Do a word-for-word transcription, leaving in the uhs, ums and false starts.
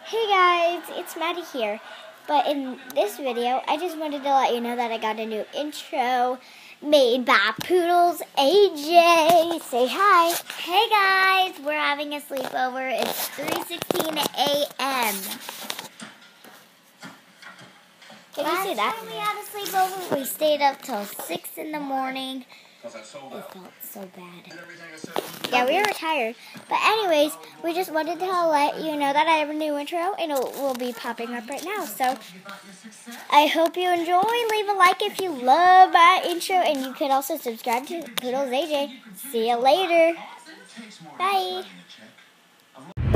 Hey guys, it's Maddie here. But in this video, I just wanted to let you know that I got a new intro made by Poodlezzz A J. Say hi. Hey guys, we're having a sleepover. It's three sixteen a m Can you see that? Last time we had a sleepover, we stayed up till six in the morning. It felt so bad. Yeah, we were tired. But anyways, we just wanted to let you know that I have a new intro, and it will be popping up right now. So, I hope you enjoy. Leave a like if you love my intro, and you can also subscribe to Poodlezzz A J. See you later. Bye.